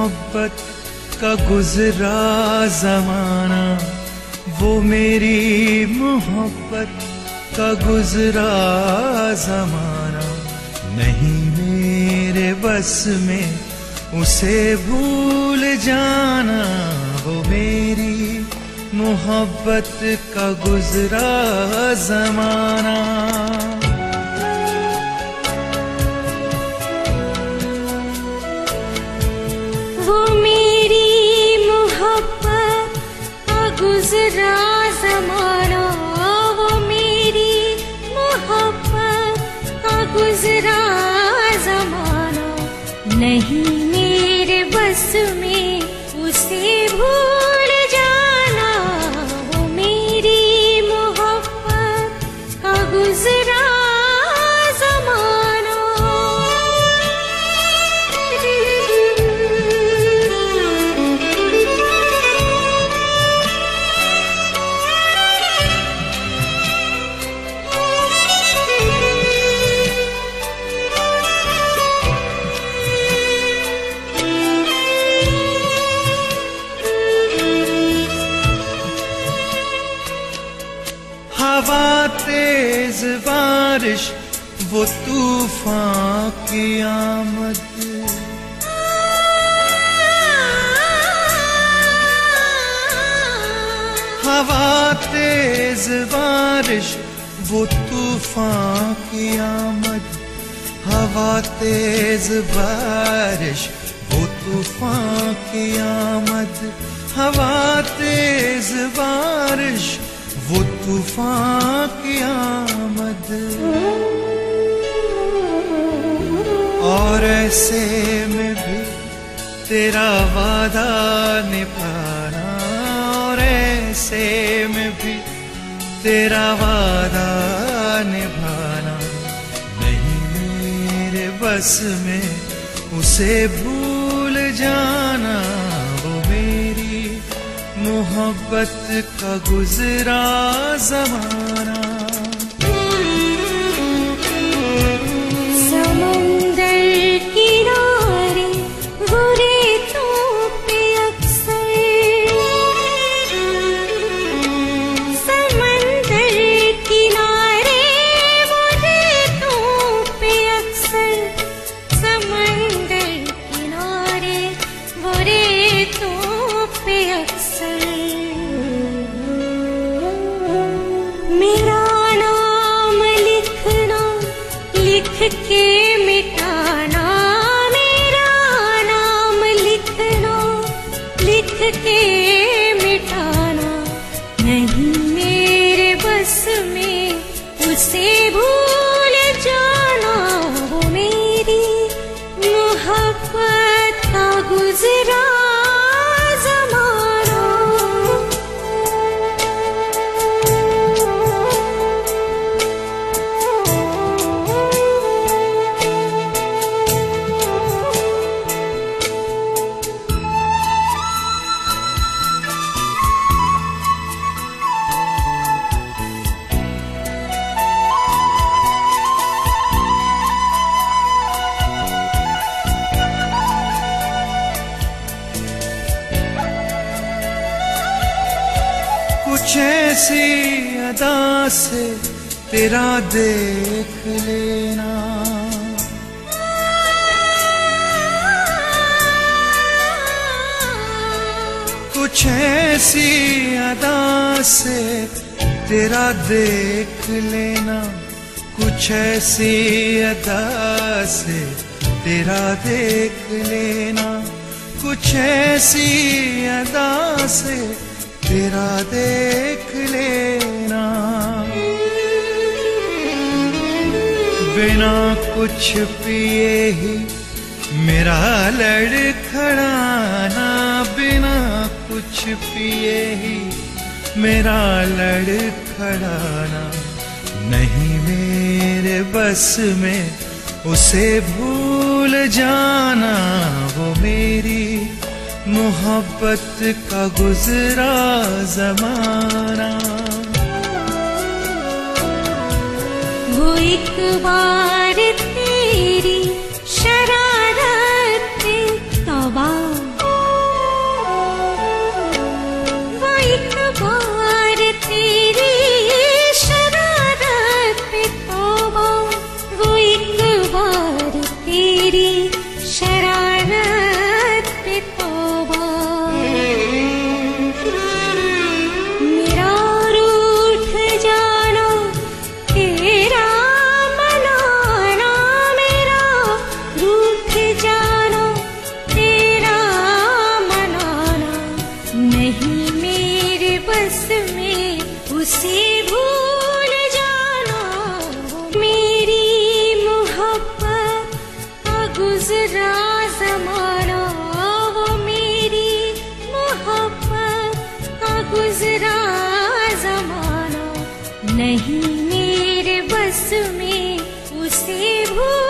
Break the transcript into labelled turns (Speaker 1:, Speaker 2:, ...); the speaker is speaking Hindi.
Speaker 1: मोहब्बत का गुजरा जमाना, वो मेरी मोहब्बत का गुजरा जमाना, नहीं मेरे बस में उसे भूल जाना। वो मेरी मोहब्बत का गुजरा जमाना।
Speaker 2: वो मेरी मोहब्बत का गुजरा जमाना, वो मेरी मोहब्बत का गुजरा जमाना, नहीं मेरे बस में उसे भूल जाना। वो मेरी मोहब्बत का गुजरा जमाना।
Speaker 1: हवा तेज बारिश वो तूफान की आमद, हवा तेज बारिश वो तूफान की आमद, हवा तेज बारिश वो तूफान की आमद, हवा तेज बारिश वो तूफान की आमद। और ऐसे में भी तेरा वादा निभाना, और ऐसे में भी तेरा वादा निभाना, नहीं मेरे बस में उसे भूल जाना। वो मेरी मोहब्बत का गुजरा जमाना।
Speaker 2: समंदर किनारे वो रेतों पे अक्सर, समंदर किनारे वो रेतों पे अक्सर, समंदर किनारे वो रेतों पे अक्सर, मेरा नाम लिखना लिख के मिटाना, मेरा नाम लिखना लिख के मिटाना, नहीं मेरे बस में उसे भूल जाना। वो मेरी मोहब्बत का गुजरा
Speaker 1: कुछ ऐसी अदा से तेरा देख लेना, कुछ ऐसी अदा से तेरा देख लेना, कुछ ऐसी अदा से तेरा देख लेना, कुछ ऐसी अदा से तेरा देख लेना। बिना कुछ पिए ही मेरा लड़खड़ाना, बिना कुछ पिए ही मेरा लड़खड़ाना, नहीं मेरे बस में उसे भूल जाना। वो मेरी मोहब्बत का गुजरा जमाना।
Speaker 2: वो एक बार तेरी शरारत पे तौबा गुजरा जमाना नहीं मेरे बस में उसे भूल